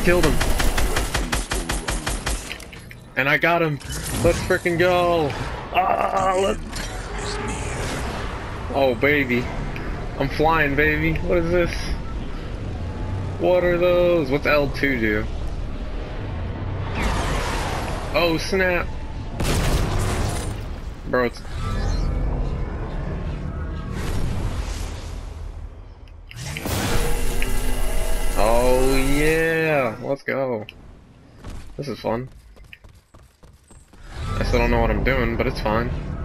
killed him. And I got him. Let's freaking go. Oh, baby. I'm flying, baby. What is this? What are those? What's L2 do? Oh, snap. Bro, it's... Oh, yeah. Let's go. This is fun. I still don't know what I'm doing, but it's fine.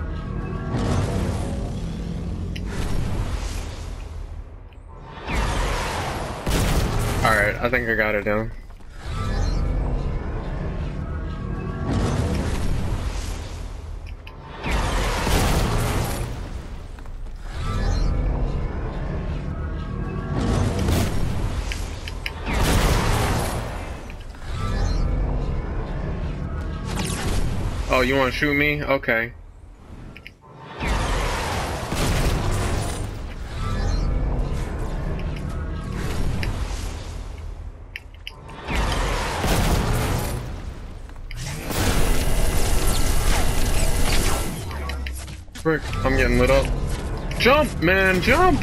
Alright, I think I got it down. Oh, you want to shoot me? Okay. Frick, I'm getting lit up. Jump, man, jump!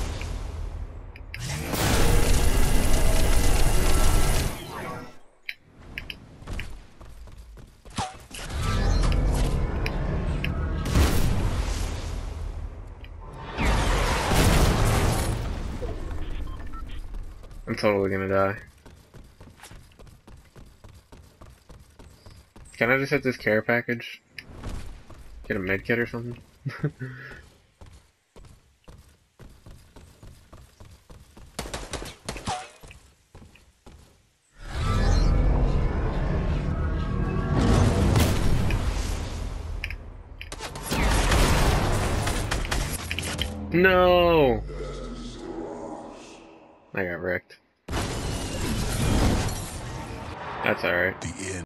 I'm totally gonna die. Can I just hit this care package? Get a med kit or something? No! I got wrecked. That's alright.